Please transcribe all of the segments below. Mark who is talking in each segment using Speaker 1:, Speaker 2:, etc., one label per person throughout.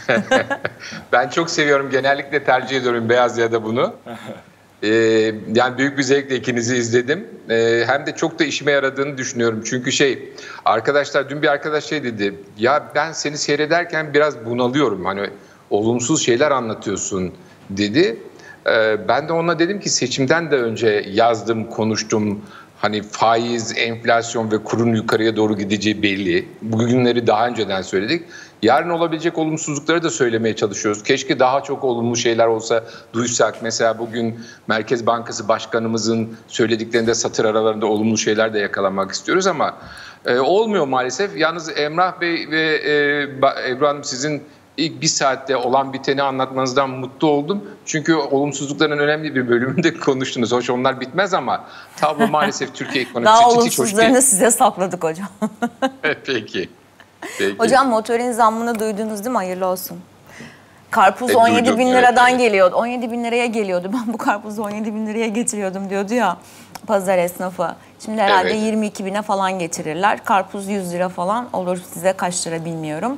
Speaker 1: Ben çok seviyorum. Genellikle tercih ediyorum beyaz ya da bunu. Yani büyük bir zevkle ikinizi izledim. Hem de çok da işime yaradığını düşünüyorum. Çünkü arkadaşlar dün bir arkadaş dedi. Ya ben seni seyrederken biraz bunalıyorum. Hani olumsuz şeyler anlatıyorsun dedi. Ben de ona dedim ki seçimden de önce yazdım, konuştum. Hani faiz, enflasyon ve kurun yukarıya doğru gideceği belli. Bugünleri daha önceden söyledik. Yarın olabilecek olumsuzlukları da söylemeye çalışıyoruz. Keşke daha çok olumlu şeyler olsa duysak. Mesela bugün Merkez Bankası Başkanımızın söylediklerinde satır aralarında olumlu şeyler de yakalamak istiyoruz ama olmuyor maalesef. Yalnız Emrah Bey ve Ebru Hanım sizin ilk bir saatte olan biteni anlatmanızdan mutlu oldum. Çünkü olumsuzlukların önemli bir bölümünde konuştunuz. Hoş onlar bitmez ama tablo maalesef Türkiye ekonomisi
Speaker 2: daha
Speaker 1: hiç hoş değil.
Speaker 2: olumsuzlarını size sakladık hocam.
Speaker 1: Peki.
Speaker 2: Hocam motorin zammını duydunuz değil mi? Hayırlı olsun. Karpuz 17 bin liradan geliyordu. 17 bin liraya geliyordu. Ben bu karpuzu 17 bin liraya getiriyordum diyordu ya pazar esnafı. Şimdi herhalde 22 bine falan getirirler. Karpuz 100 lira falan olur, size kaç lira bilmiyorum.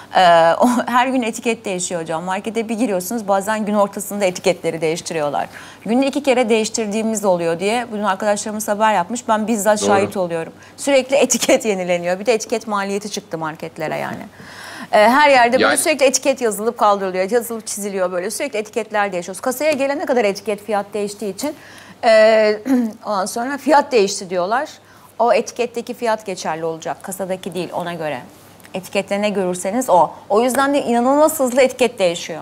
Speaker 2: Her gün etiket değişiyor hocam. Markete bir giriyorsunuz, bazen gün ortasında etiketleri değiştiriyorlar. Günde 2 kere değiştirdiğimiz oluyor diye bugün arkadaşlarımız haber yapmış. Ben bizzat şahit oluyorum. Sürekli etiket yenileniyor. Bir de etiket maliyeti çıktı marketlere yani. Her yerde böyle sürekli etiket yazılıp kaldırılıyor. Yazılıp çiziliyor böyle. Sürekli etiketler değişiyor. Kasaya gelene kadar etiket fiyat değiştiği için ondan sonra fiyat değişti diyorlar. O etiketteki fiyat geçerli olacak. Kasadaki değil, ona göre. Etikette ne görürseniz o. O yüzden de inanılmaz hızlı etiket değişiyor.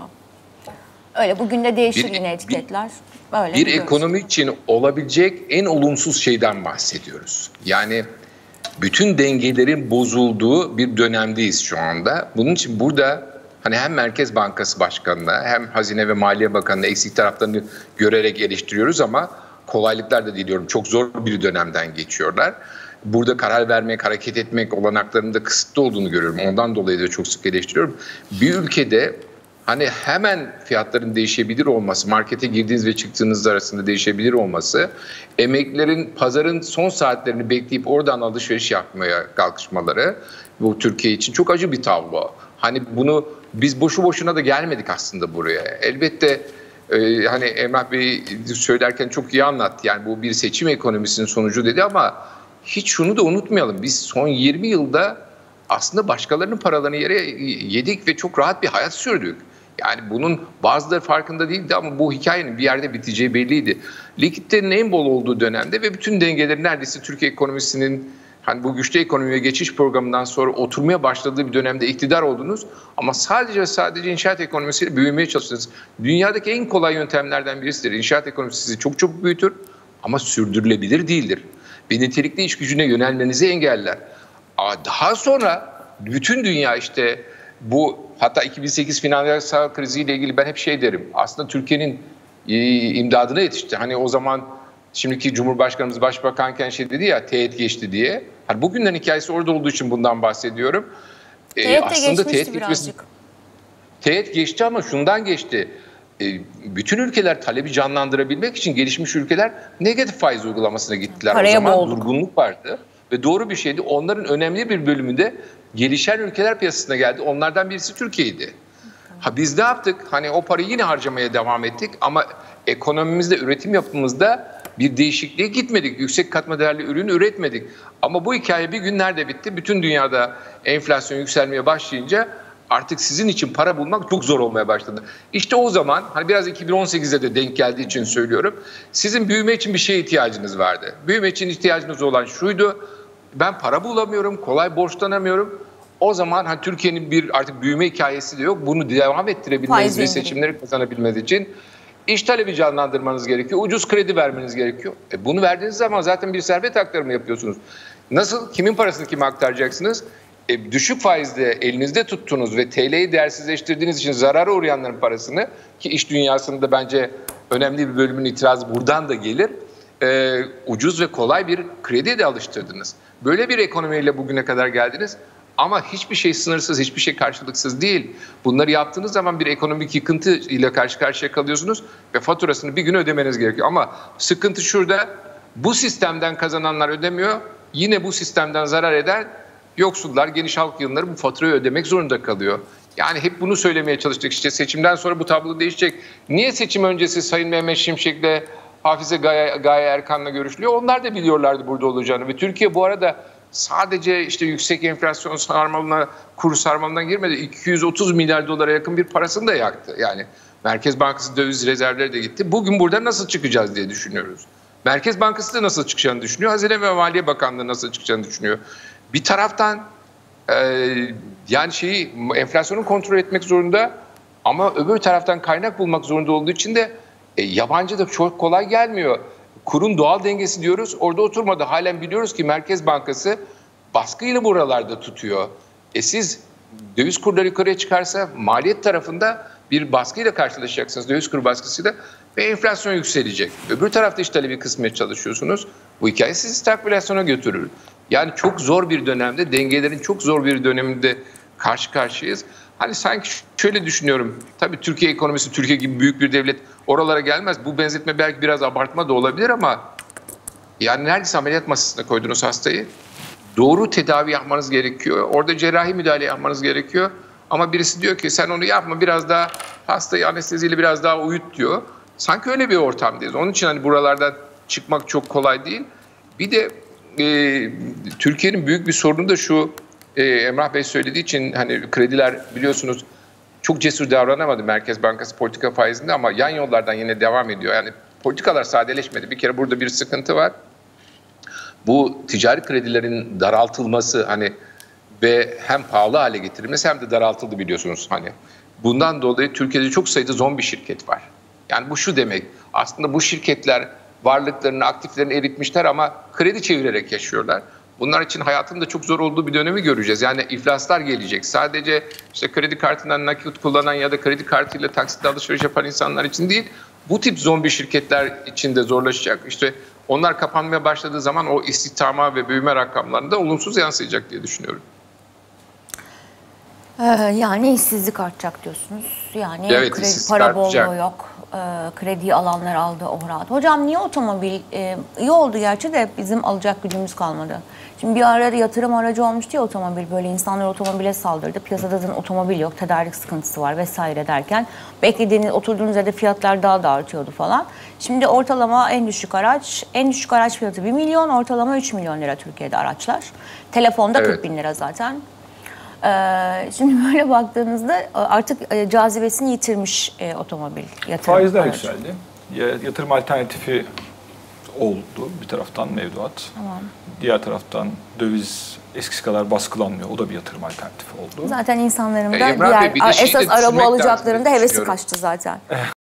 Speaker 2: Öyle bugün de değişir yine etiketler. Böyle
Speaker 1: bir ekonomi için olabilecek en olumsuz şeyden bahsediyoruz. Yani bütün dengelerin bozulduğu bir dönemdeyiz şu anda. Bunun için burada hani hem Merkez Bankası Başkanı'na hem Hazine ve Maliye Bakanı'na eksik taraflarını görerek eleştiriyoruz ama kolaylıklar da diliyorum. Çok zor bir dönemden geçiyorlar. Burada karar vermek, hareket etmek olanaklarının da kısıtlı olduğunu görüyorum. Ondan dolayı da çok sık eleştiriyorum. Bir ülkede hani hemen fiyatların değişebilir olması, markete girdiğiniz ve çıktığınız arasında değişebilir olması, emeklilerin pazarın son saatlerini bekleyip oradan alışveriş yapmaya kalkışmaları bu Türkiye için çok acı bir tablo. Hani bunu biz boşu boşuna da gelmedik aslında buraya. Elbette hani Emrah Bey söylerken çok iyi anlattı. Yani bu bir seçim ekonomisinin sonucu dedi ama hiç şunu da unutmayalım. Biz son 20 yılda aslında başkalarının paralarını yere yedik ve çok rahat bir hayat sürdük. Yani bunun bazıları farkında değildi ama bu hikayenin bir yerde biteceği belliydi. Likiditenin en bol olduğu dönemde ve bütün dengeleri neredeyse Türkiye ekonomisinin hani bu güçlü ekonomiye geçiş programından sonra oturmaya başladığı bir dönemde iktidar oldunuz. Ama sadece inşaat ekonomisiyle büyümeye çalıştınız. Dünyadaki en kolay yöntemlerden birisidir. İnşaat ekonomisi sizi çok çok büyütür ama sürdürülebilir değildir. Ve nitelikli iş gücüne yönelmenizi engeller. Daha sonra bütün dünya bu hatta 2008 finansal kriziyle ilgili ben hep derim. Aslında Türkiye'nin imdadına yetişti. Hani o zaman şimdiki Cumhurbaşkanımız başbakanken dedi ya teğet geçti diye. Hani bugünlerin hikayesi orada olduğu için bundan bahsediyorum.
Speaker 2: Aslında teğet birazcık.
Speaker 1: Teğet geçti ama şundan geçti. Bütün ülkeler talebi canlandırabilmek için gelişmiş ülkeler negatif faiz uygulamasına gittiler.
Speaker 2: Paraya
Speaker 1: o zaman
Speaker 2: boğulduk.
Speaker 1: Durgunluk vardı ve doğru bir şeydi. Onların önemli bir bölümünde gelişen ülkeler piyasasına geldi. Onlardan birisi Türkiye'ydi. Biz ne yaptık? Hani o parayı yine harcamaya devam ettik ama ekonomimizde, üretim yapımızda bir değişikliğe gitmedik. Yüksek katma değerli ürün üretmedik. Ama bu hikaye bir gün nerede bitti? Bütün dünyada enflasyon yükselmeye başlayınca artık sizin için para bulmak çok zor olmaya başladı. İşte o zaman hani biraz 2018'de de denk geldiği için söylüyorum. Sizin büyüme için bir şeye ihtiyacınız vardı. Büyüme için ihtiyacınız olan şuydu. Ben para bulamıyorum, kolay borçlanamıyorum. O zaman Türkiye'nin artık büyüme hikayesi de yok. Bunu devam ettirebilmeniz ve seçimleri kazanabilmeniz için iş talebi canlandırmanız gerekiyor. Ucuz kredi vermeniz gerekiyor. Bunu verdiğiniz zaman zaten bir servet aktarımı yapıyorsunuz. Nasıl? Kimin parasını kime aktaracaksınız? Düşük faizle elinizde tuttuğunuz ve TL'yi değersizleştirdiğiniz için zarara uğrayanların parasını, ki iş dünyasında bence önemli bir bölümün itirazı buradan da gelir, ucuz ve kolay bir krediye de alıştırdınız. Böyle bir ekonomiyle bugüne kadar geldiniz ama hiçbir şey sınırsız, hiçbir şey karşılıksız değil. Bunları yaptığınız zaman bir ekonomik yıkıntı ile karşı karşıya kalıyorsunuz ve faturasını bir gün ödemeniz gerekiyor. Ama sıkıntı şurada, bu sistemden kazananlar ödemiyor, yine bu sistemden zarar eden yoksullar, geniş halk yığınları bu faturayı ödemek zorunda kalıyor. Yani hep bunu söylemeye çalıştık, işte seçimden sonra bu tablo değişecek. Niye seçim öncesi Sayın Mehmet Şimşek'le Hafize Gaye Erkan'la görüşülüyor? Onlar da biliyorlardı burada olacağını ve Türkiye bu arada sadece işte yüksek enflasyon sarmalına, kur sarmalına girmedi. 230 milyar dolara yakın bir parasını da yaktı. Yani Merkez Bankası döviz rezervleri de gitti. Bugün burada nasıl çıkacağız diye düşünüyoruz. Merkez Bankası da nasıl çıkacağını düşünüyor. Hazine ve Maliye Bakanlığı nasıl çıkacağını düşünüyor. Bir taraftan yani enflasyonu kontrol etmek zorunda ama öbür taraftan kaynak bulmak zorunda olduğu için de yabancı da çok kolay gelmiyor. Kurun doğal dengesi diyoruz, orada oturmadı. Halen biliyoruz ki Merkez Bankası baskıyla buralarda tutuyor. Siz döviz kurları yukarıya çıkarsa maliyet tarafında bir baskıyla karşılaşacaksınız, döviz kuru baskısıyla ve enflasyon yükselecek. Öbür tarafta iş talebi kısmaya çalışıyorsunuz. Bu hikaye sizi stagflasyona götürür. Yani çok zor bir dönemde, dengelerin çok zor bir döneminde karşı karşıyayız. Hani sanki şöyle düşünüyorum. Tabii Türkiye ekonomisi, Türkiye gibi büyük bir devlet oralara gelmez. Bu benzetme belki biraz abartma da olabilir ama yani neredeyse ameliyat masasına koydunuz hastayı. Doğru tedavi yapmanız gerekiyor. Orada cerrahi müdahale yapmanız gerekiyor. Ama birisi diyor ki sen onu yapma, biraz daha hastayı anesteziyle biraz daha uyut diyor. Sanki öyle bir ortamdayız. Onun için hani buralardan çıkmak çok kolay değil. Bir de Türkiye'nin büyük bir sorunu da şu, Emrah Bey söylediği için hani krediler biliyorsunuz çok cesur davranamadı Merkez Bankası politika faizinde ama yan yollardan yine devam ediyor. Yani politikalar sadeleşmedi. Bir kere burada bir sıkıntı var. Bu ticari kredilerin daraltılması hani ve hem pahalı hale getirilmesi hem de daraltıldı biliyorsunuz hani. Bundan dolayı Türkiye'de çok sayıda zombi şirket var. Yani bu şu demek, aslında bu şirketler varlıklarını, aktiflerini eritmişler ama kredi çevirerek yaşıyorlar. Bunlar için hayatın da çok zor olduğu bir dönemi göreceğiz. Yani iflaslar gelecek. Sadece işte kredi kartından nakit kullanan ya da kredi kartıyla taksitle alışveriş yapan insanlar için değil, bu tip zombi şirketler için de zorlaşacak. İşte onlar kapanmaya başladığı zaman o istihdama ve büyüme rakamlarında olumsuz yansıyacak diye düşünüyorum.
Speaker 2: Yani işsizlik artacak diyorsunuz. Yani
Speaker 1: evet,
Speaker 2: para bolluğu yok. Krediyi alanlar aldı o rahat. Hocam niye otomobil iyi oldu gerçi de bizim alacak gücümüz kalmadı. Şimdi bir ara yatırım aracı olmuştu ya otomobil, böyle insanlar otomobile saldırdı. Piyasada zaten otomobil yok, tedarik sıkıntısı var vesaire derken beklediğiniz, oturduğunuz yerde fiyatlar daha da artıyordu falan. Şimdi ortalama en düşük araç fiyatı 1 milyon, ortalama 3 milyon lira Türkiye'de araçlar. Telefonda evet. 40 bin lira zaten. Şimdi böyle baktığınızda artık cazibesini yitirmiş otomobil yatırım.
Speaker 3: Faizler yükseldi. Yatırım alternatifi oldu bir taraftan mevduat. Tamam. Diğer taraftan döviz eskisi kadar baskılanmıyor. O da bir yatırım alternatifi oldu.
Speaker 2: Zaten insanların da diğer esas araba alacaklarında hevesi kaçtı zaten.